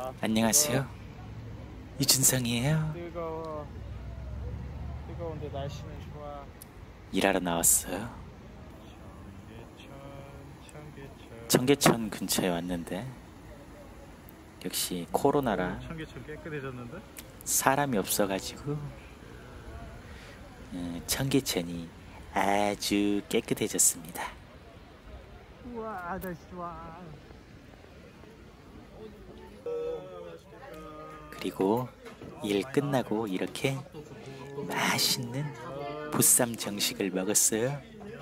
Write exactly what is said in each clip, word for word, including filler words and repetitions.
안녕하세요. 이준성이에요. 뜨거워. 뜨거운데 날씨는 좋아. 일하러 나왔어요. 청계천, 청계천. 청계천 근처에 왔는데 역시 코로나라 청계천 깨끗해졌는데? 사람이 없어가지고 음, 청계천이 아주 깨끗해졌습니다. 우와, 날씨 좋아. 그리고 일 끝나고 이렇게 맛있는 보쌈 정식을 먹었어요.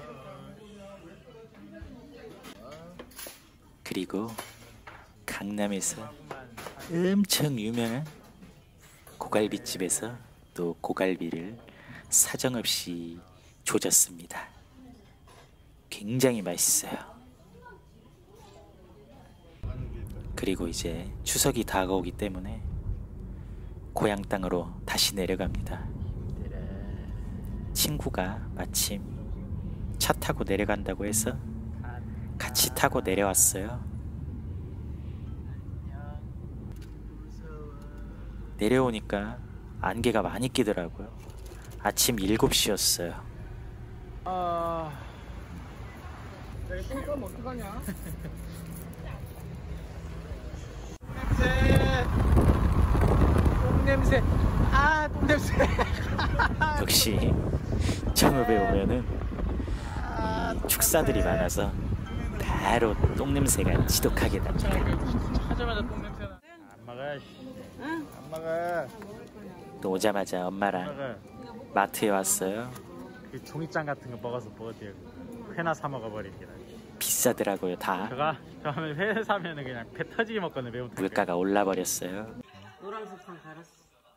그리고 강남에서 엄청 유명한 고갈비집에서 또 고갈비를 사정없이 조졌습니다. 굉장히 맛있어요. 그리고 이제 추석이 다가오기 때문에 고향 땅으로 다시 내려갑니다. 친구가 마침 차 타고 내려간다고 해서 같이 타고 내려왔어요. 내려오니까 안개가 많이 끼더라고요. 아침 일곱 시였어요. 아, 내가 똥 어떡하냐? 냄새, 똥 냄새, 아, 똥 냄새. 역시 청읍에 오면은 이 축사들이 많아서 바로 똥 냄새가 지독하게 납니다. 하자마자 똥 냄새 나. 안 먹어. 응? 안 먹어. 또 오자마자 엄마랑 마트에 왔어요. 그 종이장 같은 거 먹어서 뭐 어때요? 회나 사 먹어버리는 게 나아. 비싸더라고요. 다 저가 저는 회 사면은 그냥 배 터지게 먹거든. 매운탕. 물가가 올라버렸어요. 노란색상 갈았어.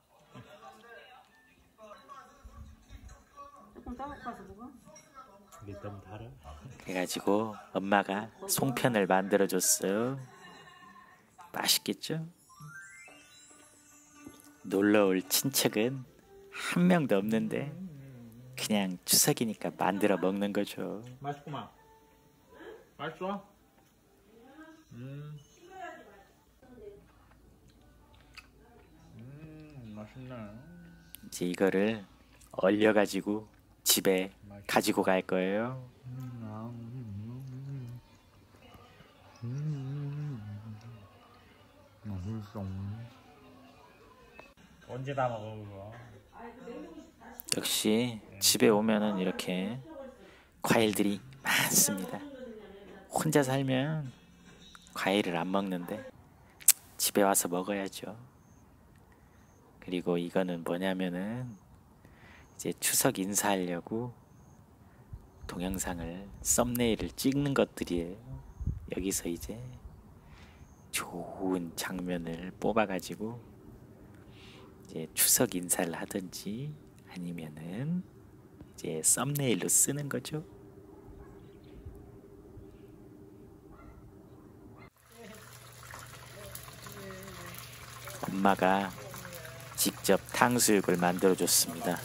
조금 따먹고 가서 먹어. 너무 달아. 그래가지고 엄마가 송편을 만들어줬어요. 맛있겠죠? 놀러올 친척은 한 명도 없는데 그냥 추석이니까 만들어 먹는 거죠. 맛있구만. 맛있어? 음. 음, 맛있네. 이제 이거를 얼려가지고 집에 가지고 갈 거예요. 음, 음, 맛있어. 언제 다 먹어 그거? 역시 집에 오면은 이렇게 과일들이 많습니다. 혼자 살면 과일을 안 먹는데 집에 와서 먹어야죠. 그리고 이거는 뭐냐면은 이제 추석 인사하려고 동영상을 썸네일을 찍는 것들이에요. 여기서 이제 좋은 장면을 뽑아가지고 이제 추석 인사를 하든지 아니면은 이제 썸네일로 쓰는 거죠. 엄마가 직접 탕수육을 만들어 줬습니다.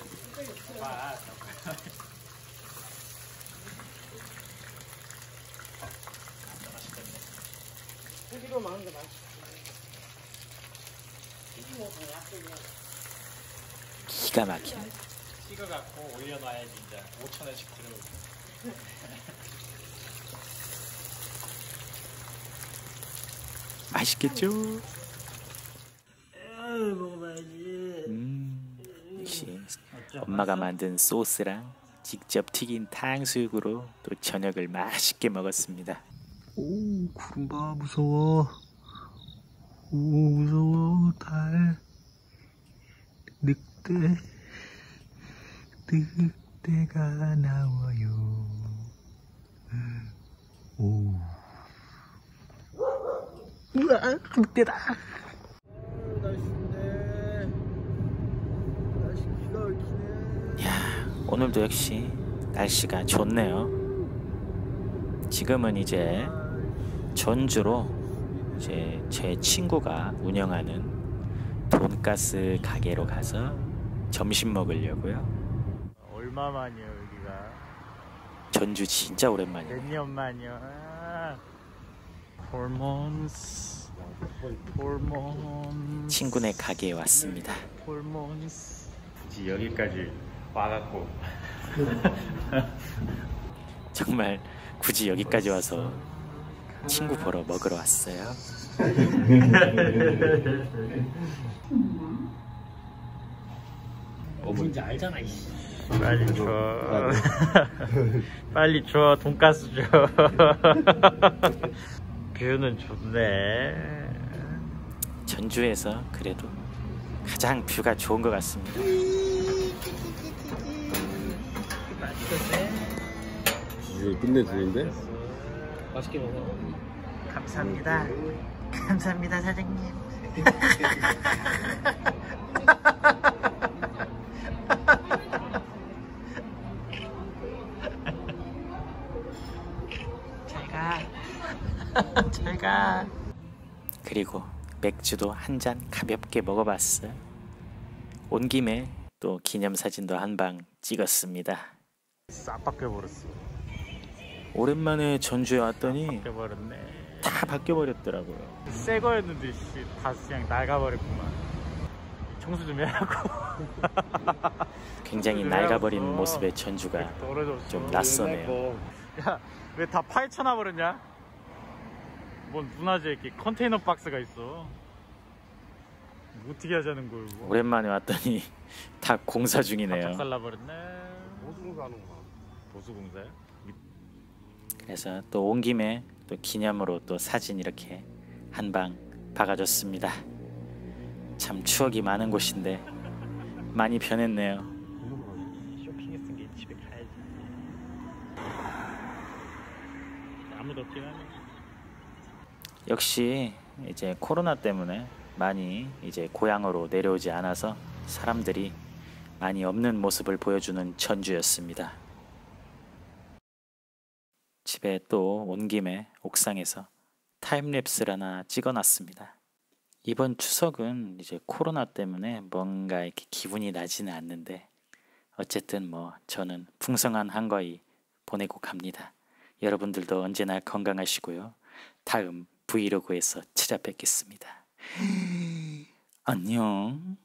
고기로 먹는 게 맛있어. 기가 막히네. 식어갖고 올려놔야지 이제 오천 원씩 들어오고. 맛있겠죠? 에이, 먹어봐야지. 음, 역시 엄마가 만든 소스랑 직접 튀긴 탕수육으로 또 저녁을 맛있게 먹었습니다. 오, 구름봐 무서워. 오, 무서워. 달. 늑대. 늑대가 나와요. 오. 우와, 늑대다. 날씨인데. 날씨 기가 막히네. 야, 오늘도 역시 날씨가 좋네요. 지금은 이제 전주로 이제 제 친구가 운영하는 돈가스 가게로 가서 점심 먹으려고요. 얼마만이요 여기가? 전주 진짜 오랜만이에요. 몇 년 만이요? 아, hormones. 홀몬 친구네 가게에 왔습니다. 홀몬 굳이 여기까지 와갖고 정말 굳이 여기까지 와서 친구 보러 먹으러 왔어요. 뭔지 알잖아. 빨리 줘. 빨리 줘. 돈가스 줘. 뷰는 좋네. 전주에서 그래도 가장 뷰가 좋은 것 같습니다. 이거 끝내주는데? 맛있게 먹어. 감사합니다. 감사합니다, 사장님. 잘 가. 잘 가. 그리고 맥주도 한 잔 가볍게 먹어봤어요. 온 김에 또 기념사진도 한 방 찍었습니다. 싹 바뀌어버렸어. 오랜만에 전주에 왔더니 바뀌어버렸네. 다 바뀌어버렸더라고요. 새 거였는데 씨, 다 그냥 낡아버렸구만. 청소 좀 해라고. 굉장히 낡아버린 모습의 전주가 떨어졌어. 좀 낯서네요. 야, 왜 다 파헤쳐놔 버렸냐? 뭔 문화재 이렇게 컨테이너 박스가 있어. 어떻게 하자는 거야 이거? 오랜만에 왔더니 다 공사 중이네요. 작살나 버렸네. 보수공사는가? 보수공사야? 그래서 또 온 김에 또 기념으로 또 사진 이렇게 한 방 박아줬습니다. 참 추억이 많은 곳인데 많이 변했네요. 쇼핑했은 게 집에 가야지. 아무도 없긴 하네. 역시 이제 코로나 때문에 많이 이제 고향으로 내려오지 않아서 사람들이 많이 없는 모습을 보여주는 전주였습니다. 집에 또 온 김에 옥상에서 타임랩스를 하나 찍어놨습니다. 이번 추석은 이제 코로나 때문에 뭔가 이렇게 기분이 나지는 않는데 어쨌든 뭐 저는 풍성한 한가위 보내고 갑니다. 여러분들도 언제나 건강하시고요. 다음 브이로그에서 찾아뵙겠습니다. 안녕.